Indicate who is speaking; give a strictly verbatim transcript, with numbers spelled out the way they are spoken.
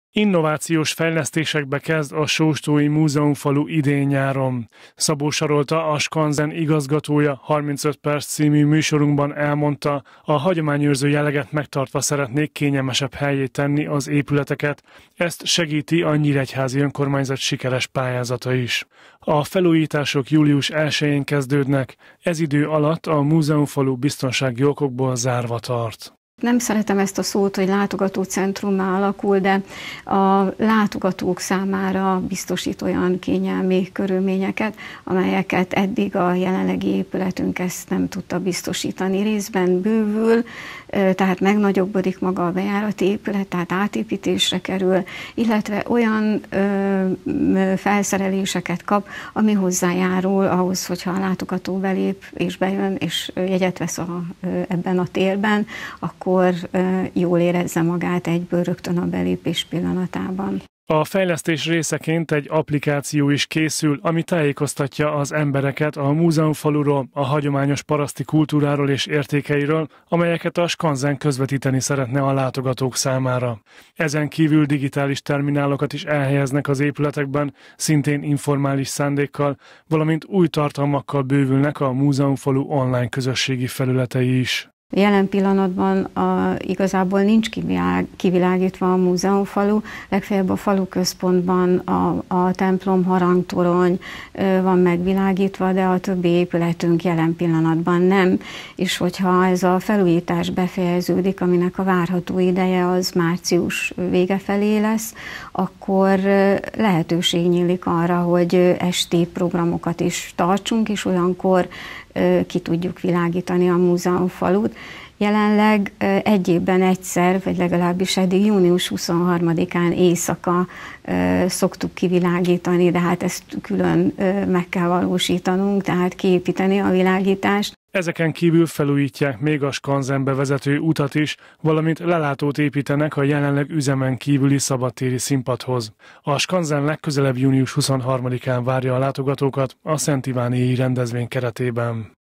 Speaker 1: Innovációs fejlesztésekbe kezd a Sóstói Múzeumfalu idén-nyáron. Szabó Sarolta, a Skanzen igazgatója harmincöt perc című műsorunkban elmondta, a hagyományőrző jelleget megtartva szeretnék kényelmesebb hellyé tenni az épületeket. Ezt segíti a Nyíregyházi Önkormányzat sikeres pályázata is. A felújítások július elsején kezdődnek, ez idő alatt a múzeumfalu biztonsági okokból zárva tart.
Speaker 2: Nem szeretem ezt a szót, hogy látogatócentrummá alakul, de a látogatók számára biztosít olyan kényelmi körülményeket, amelyeket eddig a jelenlegi épületünk ezt nem tudta biztosítani. Részben bővül, tehát megnagyobbodik maga a bejárati épület, tehát átépítésre kerül, illetve olyan ö, felszereléseket kap, ami hozzájárul ahhoz, hogyha a látogató belép és bejön, és jegyet vesz a, ebben a térben, akkor akkor jól érezze magát egyből rögtön a belépés pillanatában.
Speaker 1: A fejlesztés részeként egy applikáció is készül, ami tájékoztatja az embereket a múzeumfaluról, a hagyományos paraszti kultúráról és értékeiről, amelyeket a Skanzen közvetíteni szeretne a látogatók számára. Ezen kívül digitális terminálokat is elhelyeznek az épületekben, szintén informális szándékkal, valamint új tartalmakkal bővülnek a múzeumfalu online közösségi felületei is.
Speaker 2: Jelen pillanatban a, igazából nincs kivilág, kivilágítva a múzeumfalu, legfeljebb a falu központban a, a templom, harangtorony van megvilágítva, de a többi épületünk jelen pillanatban nem. És hogyha ez a felújítás befejeződik, aminek a várható ideje az március vége felé lesz, akkor lehetőség nyílik arra, hogy esti programokat is tartsunk, és olyankor ki tudjuk világítani a múzeumfalut. Jelenleg egy évben egyszer, vagy legalábbis eddig június huszonharmadikán éjszaka szoktuk kivilágítani, de hát ezt külön meg kell valósítanunk, tehát kiépíteni a világítást.
Speaker 1: Ezeken kívül felújítják még a Skanzenbe vezető utat is, valamint lelátót építenek a jelenleg üzemen kívüli szabadtéri színpadhoz. A Skanzen legközelebb június huszonharmadikán várja a látogatókat a Szent Ivánéi rendezvény keretében.